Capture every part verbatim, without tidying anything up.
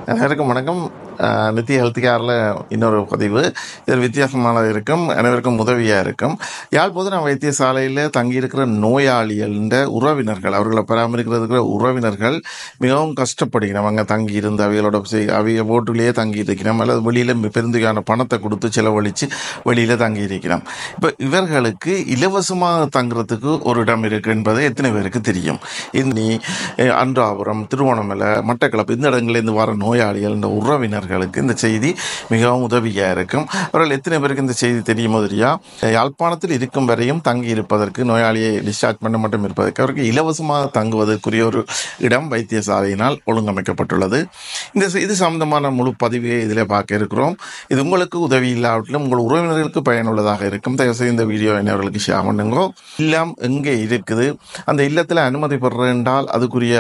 அனைவருக்கும் வணக்கம். நித்தி ஹெல்த் கேரில் இன்னொரு பதிவு. இதில் வித்தியாசமான இருக்கும், அனைவருக்கும் உதவியாக இருக்கும். யாழ் போதனா வைத்தியசாலையில் தங்கியிருக்கிற நோயாளிகள உறவினர்கள், அவர்களை பராமரிக்கிறதுக்கு உறவினர்கள் மிகவும் கஷ்டப்படுகிறோம். அங்கே தங்கி இருந்து அவைகளோட அவைய ஓட்டுலேயே தங்கி இருக்கிறோம், அல்லது வெளியில் பெருந்துகான பணத்தை கொடுத்து செலவழித்து வெளியில் தங்கி இருக்கிறோம். இப்போ இவர்களுக்கு இலவசமாக தங்குறதுக்கு ஒரு இடம் இருக்குது என்பது எத்தனை பேருக்கு தெரியும்? இன்னி அன்றாபுரம், திருவோணமலை, மட்டக்களப்பு இந்த இடங்களிலிருந்து வர நோயாளிகள் இந்த உறவினர்களுக்கு இந்த செய்தி மிகவும் உதவியாக இருக்கும். அவர்கள் எத்தனை பேருக்கு இந்த செய்தி தெரியுமோ தெரியா, யாழ்ப்பாணத்தில் இருக்கும் வரையும் தங்கி இருப்பதற்கு, நோயாளியை டிஸ்சார்ஜ் பண்ண மட்டும் இருப்பதற்கு அவருக்கு இலவசமாக தங்குவதற்குரிய ஒரு இடம் வைத்தியசாலையினால் ஒழுங்கமைக்கப்பட்டுள்ளது. இந்த இது சம்பந்தமான முழு பதிவை இதில் பார்க்க இருக்கிறோம். இது உங்களுக்கு உதவி இல்லாவிட்டாலும் உங்கள் உறவினர்களுக்கு பயனுள்ளதாக இருக்கும். தயவுசெய்து இந்த வீடியோ என்னவர்களுக்கு ஷேர் பண்ணுங்க. இல்லம் எங்கே இருக்குது, அந்த இல்லத்தில் அனுமதி பெறேன்றால் அதுக்குரிய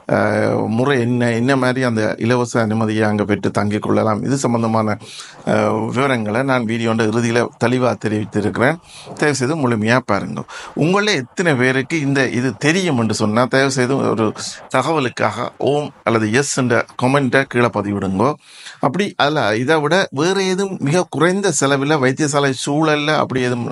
முறை என்ன, என்ன மாதிரி அந்த இலவச அனுமதியை அங்கே பெற்று தங்கிக் கொள்ளலாம், இது சம்பந்தமான விவரங்களை நான் வீடியோட இறுதியில் தெளிவாக தெரிவித்திருக்கிறேன். தயவுசெய்து முழுமையாக பாருங்க. உங்களே எத்தனை பேருக்கு இந்த இது தெரியும் என்று சொன்னால் தயவுசெய்து ஒரு தகவலுக்காக ஓம் அல்லது எஸ் என்ற கமெண்ட்டை கீழே பதிவிடுங்கோ. அப்படி அதில் இதை விட வேறு எதுவும் மிக குறைந்த செலவில் வைத்தியசாலை சூழலில் அப்படி எதுவும்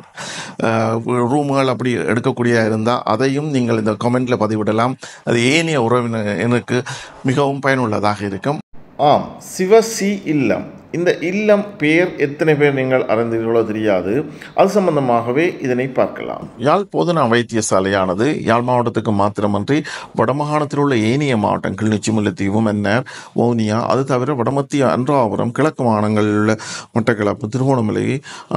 ரூமுகள் அப்படி எடுக்கக்கூடிய இருந்தால் அதையும் நீங்கள் இந்த கமெண்ட்டில் பதிவிடலாம். அது ஏனைய உறவினர் எனக்கு மிகவும் பயனுள்ளதாக இருக்கும். ஆம், சிவசி இல்லம். இந்த இல்லம் பெயர் எத்தனை பேர் நீங்கள் அறிந்தீர்களோ தெரியாது. அது சம்பந்தமாகவே இதனை பார்க்கலாம். யாழ் போதனா வைத்தியசாலையானது யாழ் மாவட்டத்துக்கு மாத்திரமன்றி வடமாகாணத்தில் உள்ள ஏனைய மாவட்டம் கிளிநொச்சி, முல்லைத்தீவு, மன்னார், வவுனியா, அது தவிர வடமத்திய அன்றாபுரம், கிழக்கு மாகாணங்களில் உள்ள மட்டக்களப்பு, திருகோணமலை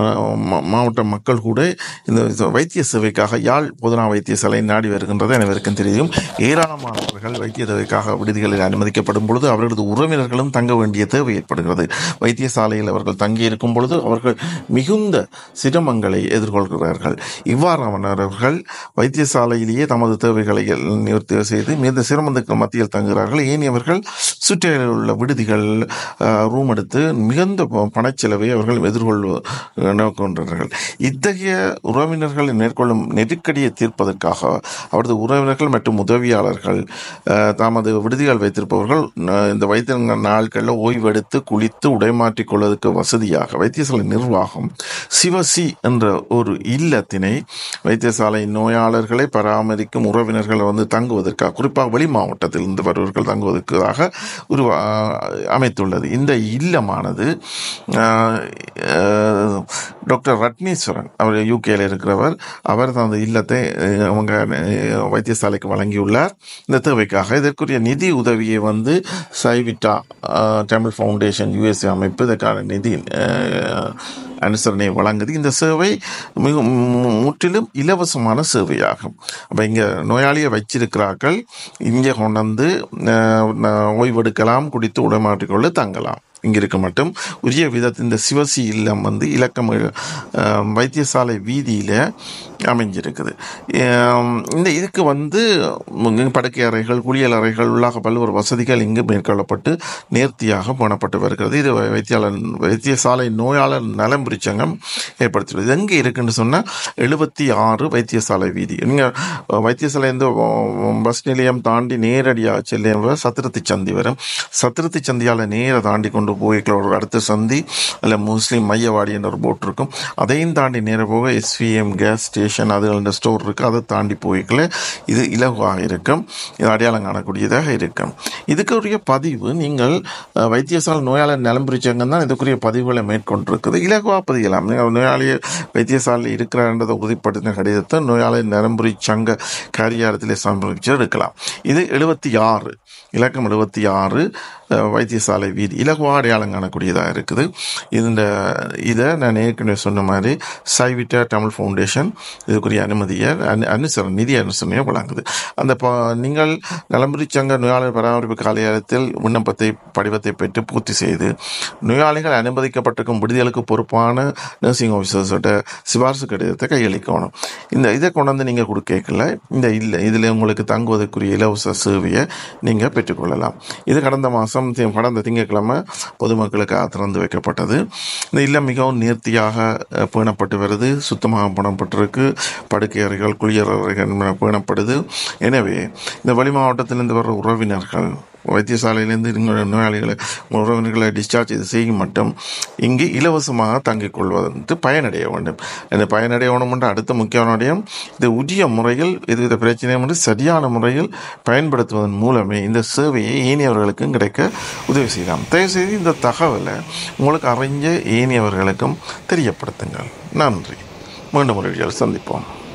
மாவட்ட மக்கள் கூட இந்த வைத்திய சேவைக்காக யாழ் போதனா வைத்தியசாலை நாடி வருகின்றது அனைவருக்கும் தெரியும். ஏராளமானவர்கள் வைத்திய தேவைக்காக விடுதிகளில் அனுமதிக்கப்படும் பொழுது அவர்களது உறவினர்களும் தங்க வேண்டிய தேவை ஏற்படுகிறது. வைத்தியசாலையில் அவர்கள் தங்கியிருக்கும் பொழுது அவர்கள் மிகுந்த சிரமங்களை எதிர்கொள்கிறார்கள். இவ்வாறானவர்கள் வைத்தியசாலையிலேயே தமது தேவைகளை நிவர்த்தி செய்து மிகுந்த சிரமத்துக்கு மத்தியில் தங்குகிறார்கள். ஏனையவர்கள் சுற்றியில் உள்ள விடுதிகள் ரூம் எடுத்து மிகுந்த பணச்செலவை அவர்கள் எதிர்கொள்கின்றார்கள். இத்தகைய உறவினர்கள் மேற்கொள்ளும் நெருக்கடியை தீர்ப்பதற்காக அவரது உறவினர்கள் மற்றும் உதவியாளர்கள் தமது விடுதிகள் வைத்திருப்பவர்கள் இந்த வைத்திய நாட்களில் ஓய்வெடுத்து குளித்து உடை மாற்றிக் கொள்வதற்கு வசதியாக வைத்தியசாலை நிர்வாகம் சிவசி என்ற ஒரு இல்லத்தினை வைத்தியசாலை நோயாளர்களை பராமரிக்கும் உறவினர்கள் வந்து தங்குவதற்காக, குறிப்பாக வெளி மாவட்டத்தில் இருந்து வருவர்கள் தங்குவதற்காக ஒரு அமைத்துள்ளது. இந்த இல்லமானது டாக்டர் ரட்னீஸ்வரன், அவர் யூகேயில் இருக்கிறவர், அவர் அந்த இல்லத்தை அவங்க வைத்தியசாலைக்கு வழங்கியுள்ளார். இந்த தேவைக்காக இதற்குரிய நிதி உதவியை வந்து சைவிட்டா தமிழ் ஃபவுண்டேஷன் யுஎஸ்ஏ அமைப்பு இதற்கான நிதி அனுசரணை வழங்குது. இந்த சேவை மிக முற்றிலும் இலவசமான சேவையாகும். அப்போ இங்கே நோயாளியை வச்சிருக்கிறார்கள், இங்கே கொண்டு வந்து ஓய்வெடுக்கலாம், குடித்து உடமாற்றிக்கொள்ள தங்கலாம். இங்கே இருக்க மட்டும் உரிய விதத்தில் இந்த சிவசி இல்லம் வந்து இலக்கம் வைத்தியசாலை வீதியில் அமைஞ்சிருக்குது. இந்த இதுக்கு வந்து படுக்கை அறைகள், குளியல் அறைகள் உள்ளாக பல்வேறு வசதிகள் இங்கு மேற்கொள்ளப்பட்டு நேர்த்தியாக போனப்பட்டு வருகிறது. இது வைத்தியாளர் வைத்தியசாலை நோயாளர் நலம் பிரிச்சங்கம் ஏற்படுத்தியுள்ளது. இது எங்கே இருக்குன்னு சொன்னால் எழுபத்தி ஆறு வைத்தியசாலை வீதி. நீங்கள் வைத்தியசாலை இந்த பஸ் நிலையம் தாண்டி நேரடியாக செல்ல சத்திரத்தி சந்தி வரும். சத்திரத்தி சந்தியால் நேர தாண்டி கொண்டு போய்க்கல ஒரு அடுத்த சந்தி அல்ல முஸ்லீம் மையவாடி என்ற ஒரு போட் இருக்கும். அதையும் தாண்டி நேர போக எஸ்விஎம் கேஸ் ஸ்டேஷன் அதுகள ஸ்டோர் இருக்குது. அதை தாண்டி போய்க்கல இது இலகுவாக இருக்கும், இது அடையாளம் காணக்கூடியதாக இருக்கும். இதுக்குரிய பதிவு நீங்கள் வைத்தியசாலை நோயாளர் நலம் பிரிச்சங்கம் தான் இதுக்குரிய பதிவுகளை மேற்கொண்டிருக்குது. இலகுவாக பதியலாம். நீங்கள் நோயாளியை வைத்தியசாலையில் இருக்கிறார்ன்றதை உறுதிப்படுத்தின கடிதத்தை நோயாளர் நலம்புரி சங்க காரியாலயத்தில் சமர்ப்பிச்சு எடுக்கலாம். இது எழுபத்தி ஆறு இலக்கம் எழுபத்தி ஆறு வைத்தியசாலை வீதி இலகுவா அடையாளம் காணக்கூடியதாக இருக்குது. இந்த இதை நான் ஏற்கனவே சொன்ன மாதிரி சைவிட்டா தமிழ் ஃபவுண்டேஷன் இதுக்குரிய அனுமதியை அனு அனுசரணை நிதி அனுசரணையை வழங்குது. அந்த ப நீங்கள் நலம்புரி சங்க நோயாளர் பராமரிப்பு காரியாலயத்தில் விண்ணப்பத்தை படிவத்தை பெற்று பூர்த்தி செய்து நோயாளிகள் அனுமதிக்கப்பட்டிருக்கும் விடுதிகளுக்கு பொறுப்பான நர்சிங் ஆஃபீஸர்ஸோட சிபாரிசு கடிதத்தை கையளிக்கணும். இந்த இதை கொண்டு வந்து நீங்கள் கொடுக்கல இந்த இல்லை இதில் உங்களுக்கு தங்குவதற்குரிய இலவச சேவையை நீங்கள் பெற்றுக்கொள்ளலாம். இது கடந்த மாதம் கடந்த திங்கட்கிழமை பொதுமக்களுக்கு திறந்து வைக்கப்பட்டது. இந்த இல்லம் மிகவும் நேர்த்தியாக பேணப்பட்டு வருது, சுத்தமாக பேணப்பட்டிருக்கு. படுக்கை அறைகள், குளியல் அறைகள் பேணப்படுது. எனவே இந்த வெளி மாவட்டத்திலிருந்து வர்ற உறவினர்கள் வைத்தியசாலையிலேருந்து உங்களுடைய நோயாளிகளை உறவினர்களை டிஸ்சார்ஜ் இது செய்யும் மட்டும் இங்கு இலவசமாக தங்கிக் கொள்வதற்கு பயனடைய வேண்டும். இந்த பயனடைய வேண்டும் என்ற அடுத்த முக்கியமான விடயம், இது உரிய முறையில் எதுவித பிரச்சனையும் என்று சரியான முறையில் பயன்படுத்துவதன் மூலமே இந்த சேவையை ஏனையவர்களுக்கும் கிடைக்க உதவி செய்யலாம். தயவுசெய்து இந்த தகவலை உங்களுக்கு அறிஞ்ச ஏனையவர்களுக்கும் தெரியப்படுத்துங்கள். நன்றி. மீண்டும் ஒரு வீடியோவில் சந்திப்போம்.